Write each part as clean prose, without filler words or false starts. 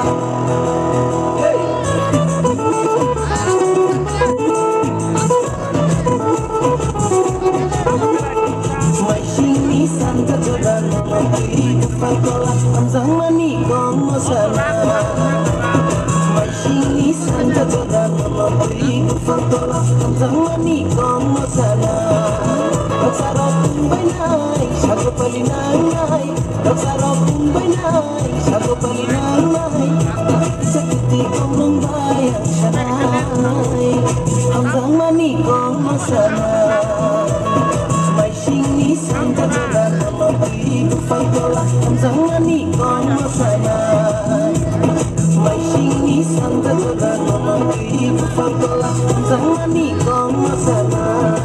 Maising ni Sanja Jora Mati Pakola Amzang mani komo sana Maising ni Sanja Jora Mati Pakola Amzang mani komo sana Laksara kumbai nai Shago palinang nai Laksara kumbai nai Shago palinang nai Sakiti komong bayang shanai Amzang mani komo sana Maising ni Sanja Jora Mati Pakola Amzang mani komo sana Maising ni Sanja Jora Mati Pakola Amzang mani komo sana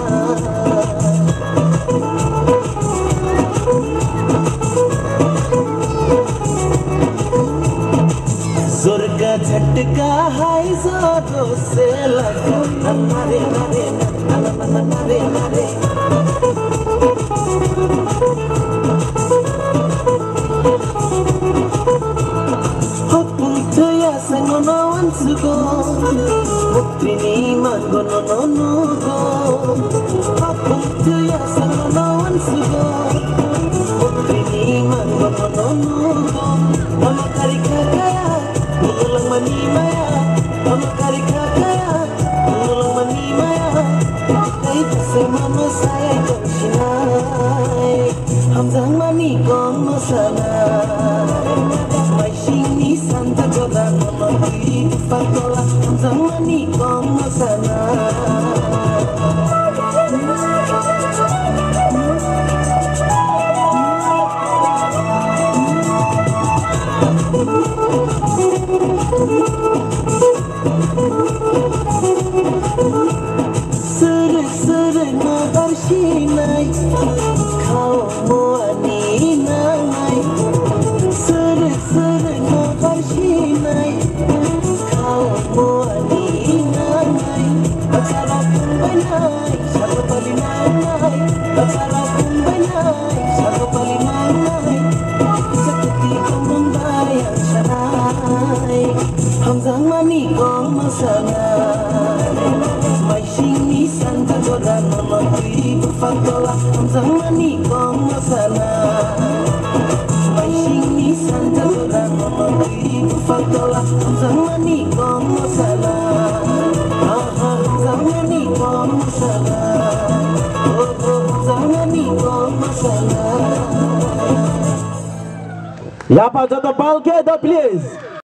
Surga झटका है जोरों से लगा नरे नरे नरे नरे Hopunto ya sangono wansugo Putrini mangono no go Hopunto ya sangono wansugo Putrini mangono no go Mama kari kakaya Ulang mani maya Mama kari kakaya Ulang mani maya Kay kasi mama saya konshinay Hamzang mani komo sana Maising ni Sanja Jora Mati Pakola Hamzang mani komo sana Sering-sering maharsinay Kau muani nanay Sering-sering maharsinay Kau muani nanay Laksara kumbai nai Shago palinanay Laksara kumbai nai Shago palinanay Sakiti komong bayang shanay Hamzang mani komo sana Maising ni Sanja Jora Mati Pakola Amzang mani komo sana Maising ni Sanja Jora Mati Pakola Amzang mani komo sana Amzang mani komo sana Amzang mani komo sana Я поджата палки, да, please.